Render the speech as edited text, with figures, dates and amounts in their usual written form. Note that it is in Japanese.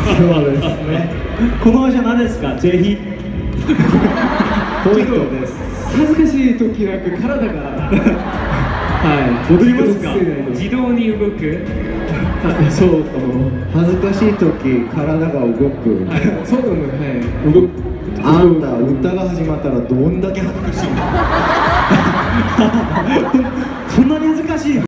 そうですね。 この場所何ですか？ぜひポイントです。 恥ずかしい時なんか体がはい踊りますか？ 自動に動く。そうかも。 恥ずかしい時体が動く。 はい、そうなの。はい、動く。 あんた歌が始まったらどんだけ恥ずかしいの？ そんなに恥ずかしいの？